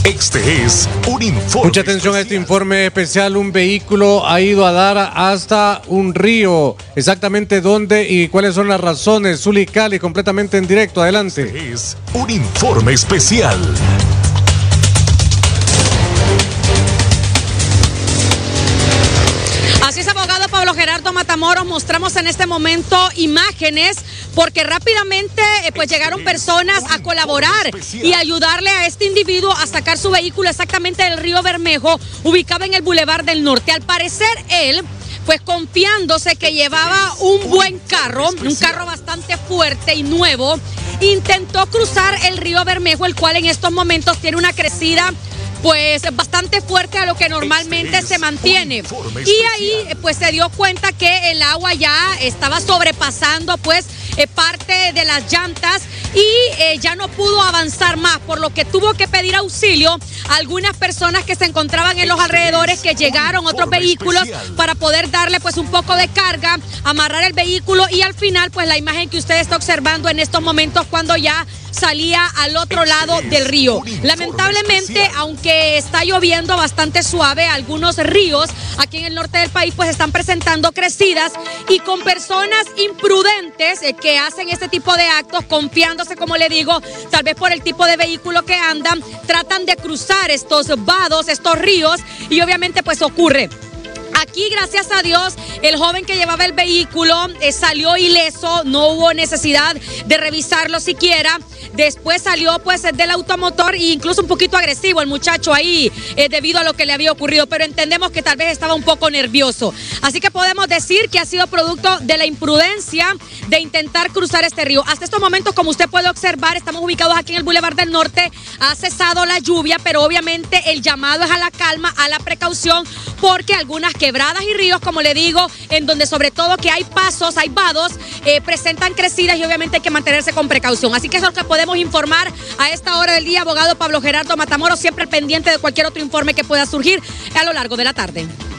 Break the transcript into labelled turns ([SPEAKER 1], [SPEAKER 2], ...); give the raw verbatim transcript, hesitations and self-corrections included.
[SPEAKER 1] Este es un informe.
[SPEAKER 2] Mucha atención a este informe especial. Un vehículo ha ido a dar hasta un río. Exactamente dónde y cuáles son las razones. Zuli Cali, completamente en directo. Adelante.
[SPEAKER 1] Este es un informe especial.
[SPEAKER 3] Así es, abogado Pablo Gerardo Matamoros. Mostramos en este momento imágenes porque rápidamente eh, pues llegaron personas a colaborar y ayudarle a este individuo a sacar su vehículo exactamente del río Bermejo, ubicado en el Boulevard del Norte. Al parecer él, pues confiándose que llevaba un buen carro, un carro bastante fuerte y nuevo, intentó cruzar el río Bermejo, el cual en estos momentos tiene una crecida pues bastante fuerte a lo que normalmente se mantiene. Y ahí pues se dio cuenta que el agua ya estaba sobrepasando pues eh, parte de las llantas y eh, ya no pudo avanzar más, por lo que tuvo que pedir auxilio a algunas personas que se encontraban en los alrededores, que llegaron otros vehículos para poder darle pues un poco de carga, amarrar el vehículo y al final pues la imagen que usted está observando en estos momentos cuando ya salía al otro lado del río. Lamentablemente, aunque está lloviendo bastante suave, algunos ríos aquí en el norte del país pues están presentando crecidas y con personas imprudentes eh, que hacen este tipo de actos, confiándose, como le digo, tal vez por el tipo de vehículo que andan, tratan de cruzar estos vados, estos ríos y obviamente pues ocurre. Aquí, gracias a Dios, el joven que llevaba el vehículo eh, salió ileso, no hubo necesidad de revisarlo siquiera. Después salió pues del automotor e incluso un poquito agresivo el muchacho ahí eh, debido a lo que le había ocurrido, pero entendemos que tal vez estaba un poco nervioso. Así que podemos decir que ha sido producto de la imprudencia de intentar cruzar este río. Hasta estos momentos, como usted puede observar, estamos ubicados aquí en el Boulevard del Norte, ha cesado la lluvia, pero obviamente el llamado es a la calma, a la precaución, porque algunas quebradas y ríos, como le digo, en donde sobre todo que hay pasos, hay vados, eh, presentan crecidas y obviamente hay que mantenerse con precaución. Así que eso es lo que podemos informar a esta hora del día, abogado Pablo Gerardo Matamoros, siempre al pendiente de cualquier otro informe que pueda surgir a lo largo de la tarde.